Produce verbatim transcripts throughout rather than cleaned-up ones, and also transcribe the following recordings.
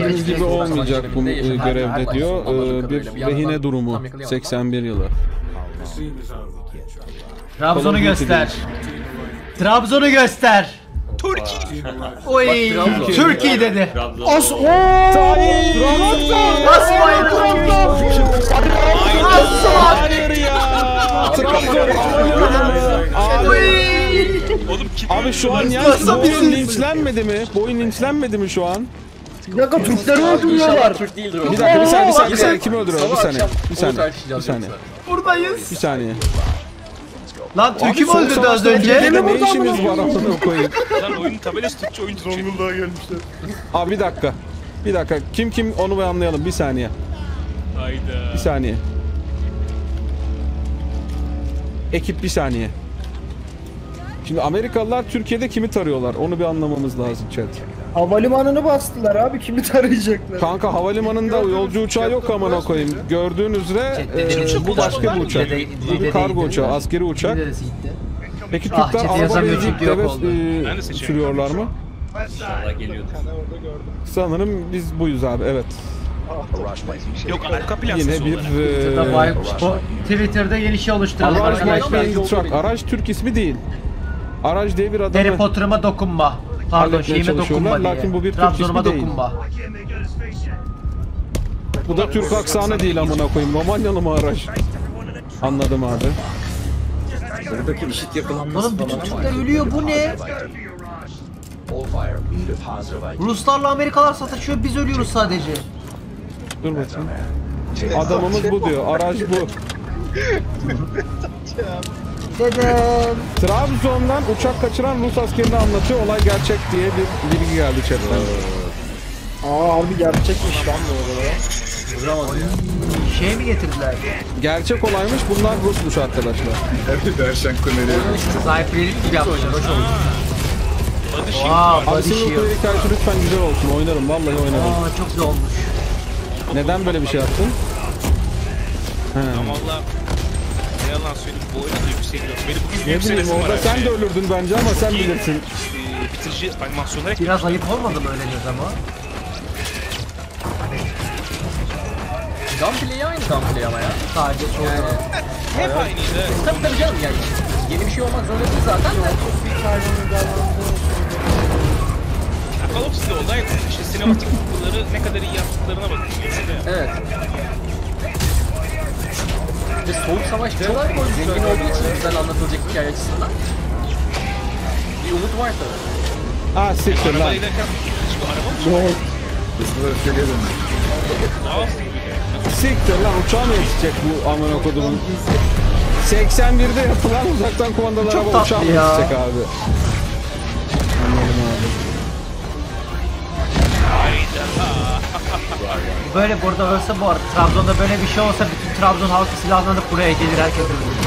Bildiğiniz gibi olmayacak bu görevde diyor. Bir rehine durumu. seksen bir yılı. Trabzon'u göster. Trabzon'u göster. Türkiye. Oy. Türkiye dedi. As o. As bayrağı. Hayır ya. Abi şu an yani bu oyun linçlenmedi mi? Bu oyun linçlenmedi mi şu an? Bir dakika, Türkleri öldürüyorlar. Türk değildir Bir dakika, bir saniye, bir saniye, bir saniye. Kim öldürüyor? Bir saniye, bir saniye, bir saniye. Buradayız. Bir saniye. Lan Türk'ü mü öldürdü az önce? Ne işimiz var amına koyayım? Lan oyunun tabelası Türkçe, oyun Türkçe. Zonguldak'a gelmişler. Abi bir dakika. Bir dakika. Kim kim onu bir anlayalım. Bir saniye. Hayda. Bir saniye. Ekip bir saniye. Şimdi Amerikalılar Türkiye'de kimi tarıyorlar? Onu bir anlamamız lazım chat. Havalimanını bastılar abi, kimi tarayacaklar? Kanka havalimanında yolcu uçağı yok amına koyayım. Gördüğünüz üzere e, bu başka bir uçak. Bu bir kargo uçağı, askeri uçak. Peki Ah, Türkler chat'e araba yazamıyor değil çünkü yok deve oldu. Ben de e, seçiyorum. sürüyorlar mı? İnşallah geliyordu. Sanırım biz buyuz abi, evet. Yok, arka plan Yine sesi bir olarak. e, Bu Twitter'da yeni şey oluşturalım Araç arkadaşlar. Might Truck. Araç Türk ismi değil. Araç diye bir Harry adamı Potter'ıma dokunma. Pardon, halletmeye şeyime çalışıyorlar, dokunma diye. lakin bu bir Türk Trabzon'uma ismi değil. dokunma. Bu da Türk aksanı değil amına koyayım. Romanyalı mı araç? Anladım abi. Buradaki işit yapılanması Oğlum bütün falan ama. Türkler ölüyor, bu ne? Ruslarla Amerikalılar sataşıyor, biz ölüyoruz sadece. Dur bakayım. Adamımız bu diyor. Araç bu. Dedem. Trabzon'dan uçak kaçıran Rus askerini anlatıyor. Olay gerçek diye bir bilgi geldi chatten. Aa abi, gerçekmiş lan bu arada. Şey mi getirdiler? Gerçek olaymış. Bunlar Rusmuş arkadaşlar. Derşen Kuneri. Sahipleri gibi yapmışlar. Hoş olmuş. Adı şey. Aa, Abi body single shield. player hikayesi lütfen güzel olsun. Oynarım. Vallahi oynarım. Aa, çok güzel olmuş. Neden böyle bir şey yaptın? He. Ama valla ne yalan söyleyeyim, bu oyunda yükseliyor. Beni bugün Ne bileyim, yükselesim var. orada sen de ölürdün bence ama sen bilirsin. Ee, bitirici animasyonlar hep Biraz ayıp olmadı mı öyle bir ama? Gunplay'i aynı gunplay ama ya. Sadece çok Yani hep aynıydı. tabii tabii canım yani. Yeni bir şey olmak zorunda değil zaten de. Call of Duty'de olay işte sinematik yapıları ne kadar iyi yaptıklarına bakın. Evet. Ve Soğuk Savaş çok zengin olduğu için güzel anlatılacak hikaye açısından. Bir umut var tabii. Ah siktir lan. Araba giderken hiç bu araba mı? Yok. Hızlı öfkeliye dönüyor. Daha Siktir lan, uçağa mı yetişecek bu amına kodumun? seksen birde yapılan uzaktan kumandalı Çok araba tatlı uçağa mı ya. yetişecek abi? Anladım abi. Böyle burada olsa bu arada Trabzon'da böyle bir şey olsa bütün Trabzon halkı silahlanıp buraya gelir, herkes ölür.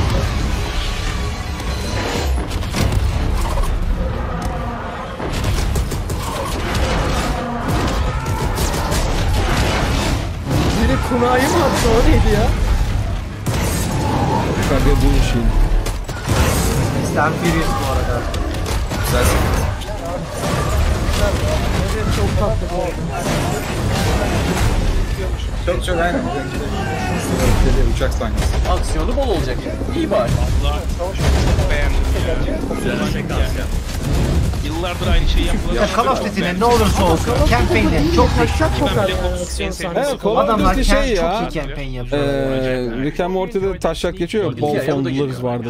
Biri kunayi mi attı, o neydi ya? Tabii bu işin. Sen Furious bu arada. Çok tatlı bu arada. Çok çok aynen. Hızlı öfkeli uçak sahnesi. Aksiyonu bol olacak yani. İyi bari. beğendim ya. Yıllardır aynı şeyi yaptılar. Ya Call of Duty'nin ne olursa olsun campaign'leri çok Taşak kokar Ben yani Black Ops aksiyon en sevdiğim sahnesi. Evet, Call of adamlar Duty şey şey çok ya. iyi campaign yapıyor. Eee Rick and Morty'de taşak geçiyor ya. Ball Ya, o da Fondlers geliyor. vardı.